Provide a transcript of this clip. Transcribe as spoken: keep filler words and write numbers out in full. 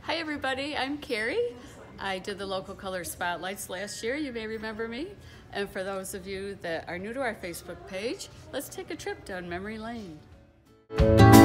Hi everybody, I'm Carrie. I did the local color spotlights last year, you may remember me. And for those of you that are new to our Facebook page, let's take a trip down memory lane.